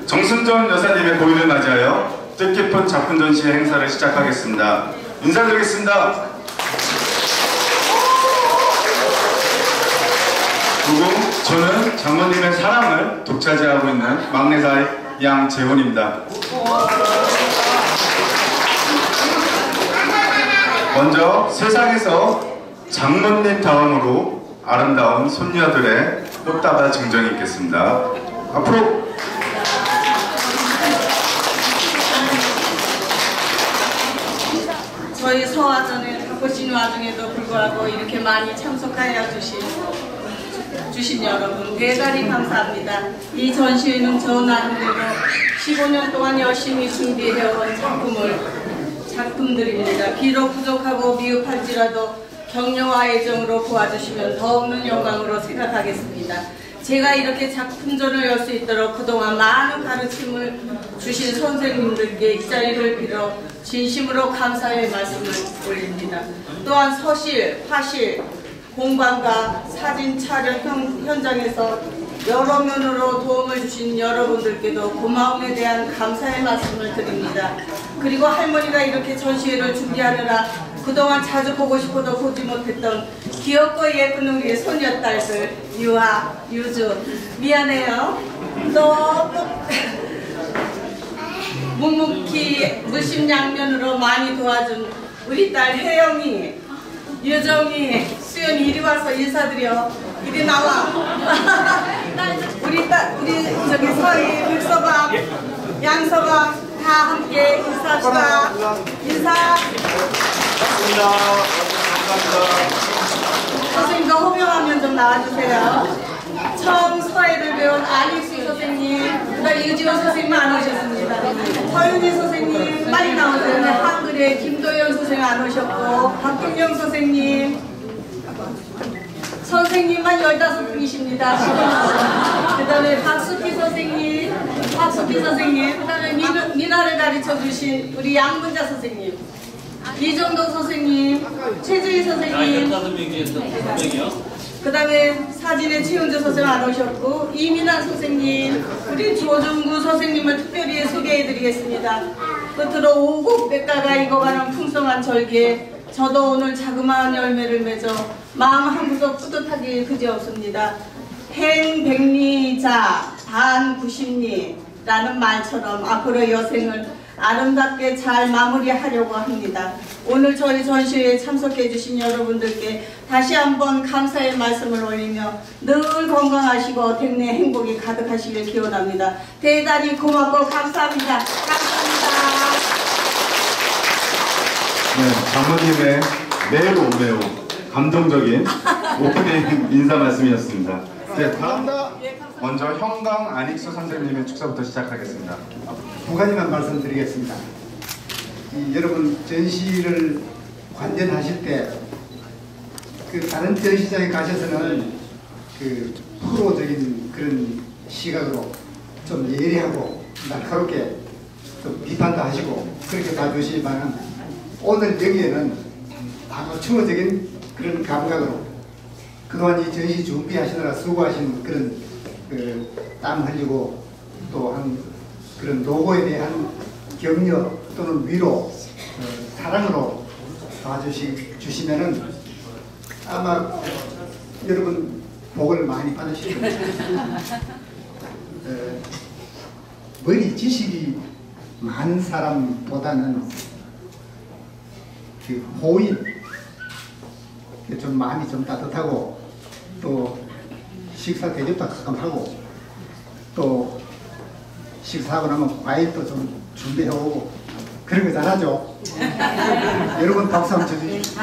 정순전 여사님의 고인을 맞이하여 뜻깊은 작품 전시 행사를 시작하겠습니다. 인사드리겠습니다. 그리고 저는 장모님의 사랑을 독차지하고 있는 막내사이 양재훈입니다. 먼저 세상에서 장모님 다음으로 아름다운 손녀들의 꽃다발 증정이 있겠습니다. 앞으로 저희 서화전에 바쁘신 와중에도 불구하고 이렇게 많이 참석하여 주신 여러분 대단히 감사합니다. 이 전시회는 저 나름대로 15년 동안 열심히 준비해온 작품들입니다. 비록 부족하고 미흡할지라도 격려와 애정으로 보아주시면 더없는 영광으로 생각하겠습니다. 제가 이렇게 작품전을 열 수 있도록 그동안 많은 가르침을 주신 선생님들께 이 자리를 빌어 진심으로 감사의 말씀을 올립니다. 또한 서실, 화실, 공방과 사진 촬영 현장에서 여러 면으로 도움을 주신 여러분들께도 고마움에 대한 감사의 말씀을 드립니다. 그리고 할머니가 이렇게 전시회를 준비하느라 그동안 자주 보고 싶어도 보지 못했던 귀엽고 예쁜 우리의 손녀딸들 유아, 유주 미안해요. 너무 묵묵히 물심양면으로 많이 도와준 우리 딸 혜영이, 유정이, 수연이 이리 와서 인사드려. 이리 나와. 우리 저기 서희, 백서방, 양서방 다 함께 인사합시다. 인사. 감사합니다. 선생님도 호명하면 좀 나와주세요. 처음 서예를 배운 안익수 선생님, 그다음 유지원 선생님 안 오셨습니다. 서윤희 선생님 빨리 나오세요. 한글에 김도연 선생님 안 오셨고, 박경영 선생님, 선생님만 15분이십니다. 그 다음에 박수기 선생님, 그 다음에 민화를 가르쳐 주신 우리 양문자 선생님, 이정동 선생님, 최주희 선생님, 그 다음에 사진에 최은주 선생님 안 오셨고, 이민환 선생님, 우리 조중구 선생님을 특별히 소개해드리겠습니다. 끝으로 오곡 백가가 익어가는 풍성한 절기에 저도 오늘 자그마한 열매를 맺어 마음 한 구석 뿌듯하기 그지없습니다. 행백리자 반구십리라는 말처럼 앞으로 여생을 아름답게 잘 마무리하려고 합니다. 오늘 저희 전시회에 참석해 주신 여러분들께 다시 한번 감사의 말씀을 올리며 늘 건강하시고 댁내 행복이 가득하시길 기원합니다. 대단히 고맙고 감사합니다. 감사합니다. 네, 장모님의 매우 감동적인 오프닝 인사 말씀이었습니다. 네, 다음 먼저 형강 안익수 선생님의 축사부터 시작하겠습니다. 두 가지만 말씀드리겠습니다. 여러분 전시를 관전하실 때 다른 전시장에 가셔서는 프로적인 그런 시각으로 좀 예리하고 날카롭게 좀 비판도 하시고 그렇게 봐주시지만 오늘 여기에는 아마추어적인 그런 감각으로 그동안 이 전시 준비하시느라 수고하신 그런 땀 흘리고 또 한 그런 노고에 대한 격려 또는 위로 사랑으로 봐주시면은 아마 여러분 복을 많이 받으실 겁니다. 머리 지식이 많은 사람보다는 호인 좀 마음이 좀 따뜻하고 또 식사 대접도 가끔 하고 또 식사하고 나면 과일도 좀 준비해오고 그런 거 잘하죠? 여러분 박수 한번 쳐주십시오.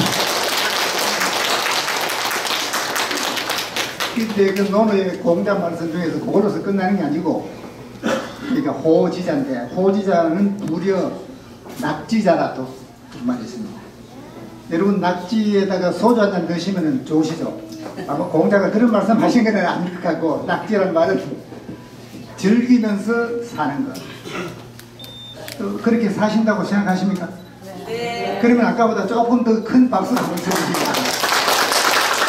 근데 그 노노의 공자 말씀 중에서 그걸로서 끝나는 게 아니고 그러니까 호지자인데 호지자는 무려 낙지자라 또 말이 있습니다. 여러분 낙지에다가 소주 한 잔 드시면 좋으시죠? 아마 공자가 그런 말씀 하신 건 아닐 것 같고 낙지라는 말은 즐기면서 사는 것. 또 그렇게 사신다고 생각하십니까? 네. 그러면 아까보다 조금 더 큰 박수 한번 쳐주시기 바랍니다.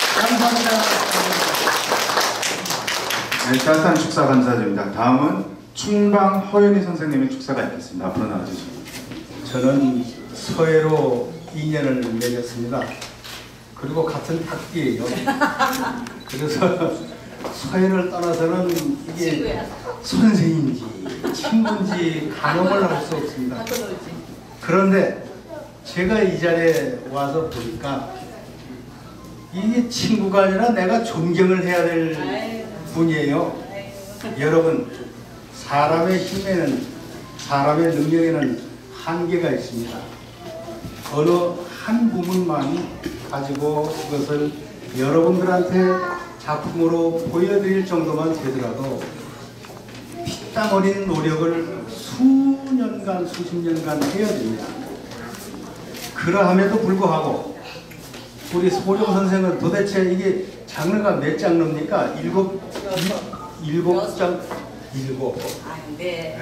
감사합니다. 네, 따뜻한 축사 감사드립니다. 다음은 충방 허연희 선생님의 축사가 있겠습니다. 앞으로 나와주시죠. 저는 서해로 인연을 맺었습니다. 그리고 같은 학기예요. 그래서 서해를 떠나서는 이게 친구야. 선생인지 친구인지 가늠을 할 수 없습니다. 갖다 놓지. 그런데 제가 이 자리에 와서 보니까 이게 친구가 아니라 내가 존경을 해야 될 분이에요. 여러분, 사람의 힘에는, 사람의 능력에는 한계가 있습니다. 어느 한 부분만 가지고 그것을 여러분들한테 작품으로 보여드릴 정도만 되더라도 피땀 어린 노력을 수년간, 수십 년간 해야 됩니다. 그러함에도 불구하고 우리 소룡 선생은 도대체 이게 장르가 몇 장르입니까? 일곱 장, 일곱. 아, 네.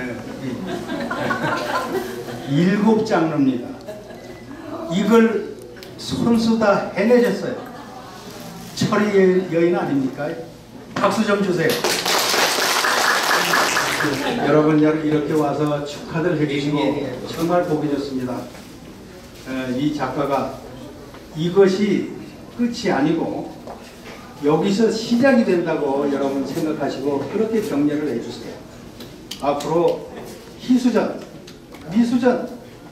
일곱 장르입니다. 이걸 손수 다 해내셨어요. 철의 여인 아닙니까? 박수 좀 주세요. 여러분 이렇게 와서 축하들 해주시고 정말 보기 좋습니다. 이 작가가 이것이 끝이 아니고 여기서 시작이 된다고 여러분 생각하시고 그렇게 격려를 해주세요. 앞으로 희수전, 미수전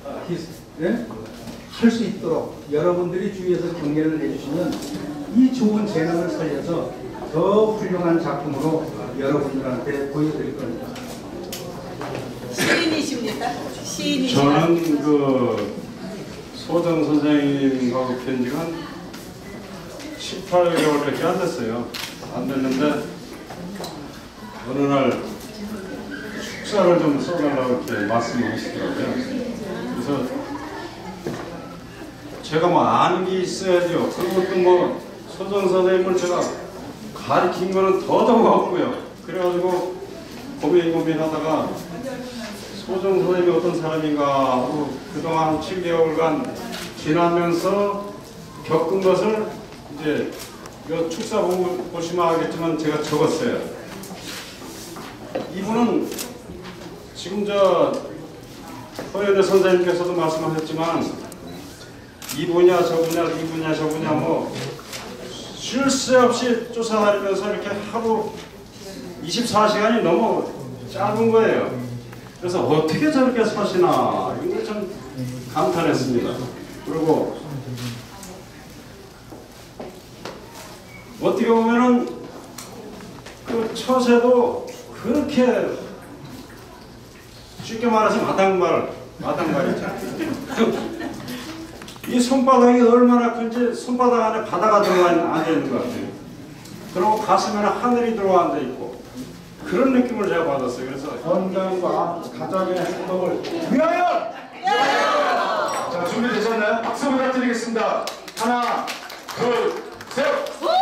할 수 있도록 여러분들이 주위에서 격려를 해주시면 이 좋은 재능을 살려서 더 훌륭한 작품으로 여러분들한테 보여드릴 겁니다. 시인이십니다. 시인이십니다. 저는 그 소정 선생님하고 편지가 한 18개월밖에 안 됐어요. 안 됐는데 어느 날 축사를 좀 써달라고 이렇게 말씀을 하시더라고요. 그래서 제가 뭐 아는 게 있어야죠. 그것도 뭐 소정 선생님을 제가 가르친 거는 더더욱 없고요. 그래가지고 고민하다가 소정 선생님이 어떤 사람인가 하고 그동안 7개월간 지나면서 겪은 것을 이제 이 축사 보시면 알겠지만 제가 적었어요. 이분은 지금 허연희 선생님께서도 말씀하셨지만 이 분야 저 분야 이 분야 저 분야 뭐 쉴 새 없이 쫓아다니면서 이렇게 하루 24시간이 너무 짧은 거예요. 그래서 어떻게 저렇게 사시나 이거 참 감탄했습니다. 그리고 어떻게 보면은 그 처세도 그렇게 쉽게 말해서 마당발이죠. 이 손바닥이 얼마나 큰지 손바닥 안에 바다가 들어와 앉아 있는 것 같아요. 그리고 가슴에는 하늘이 들어와 앉아 있고 그런 느낌을 제가 받았어요. 그래서 건강과 가정의 행복을 위하여! 자, 준비되셨나요? 박수 부탁드리겠습니다. 하나, 둘, 셋!